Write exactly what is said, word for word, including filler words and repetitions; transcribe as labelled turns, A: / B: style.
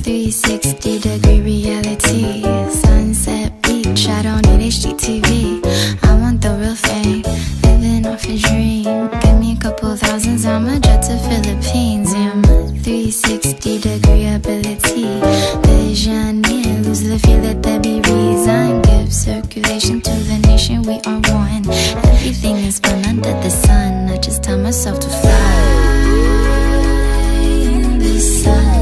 A: three sixty degree reality. Sunset beach, I don't need H D T V. I want the real thing, living off a dream. Give me a couple thousands, I'ma jet to Philippines. Yeah, I'm a three sixty degree ability. Visioneer, lose the feel, let there be reason. Give circulation to the nation, we are one. Everything is fun under the sun. I just tell myself to fly in the sun.